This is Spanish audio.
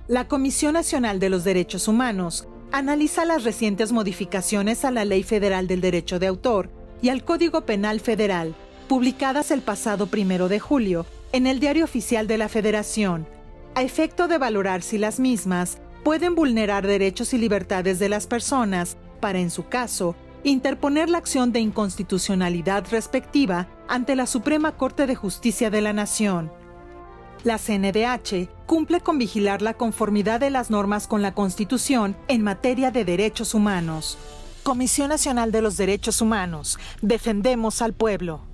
La Comisión Nacional de los Derechos Humanos analiza las recientes modificaciones a la Ley Federal del Derecho de Autor y al Código Penal Federal, publicadas el pasado 1 de julio en el Diario Oficial de la Federación, a efecto de valorar si las mismas pueden vulnerar derechos y libertades de las personas para, en su caso, interponer la acción de inconstitucionalidad respectiva ante la Suprema Corte de Justicia de la Nación. La CNDH cumple con vigilar la conformidad de las normas con la Constitución en materia de derechos humanos. Comisión Nacional de los Derechos Humanos. Defendemos al pueblo.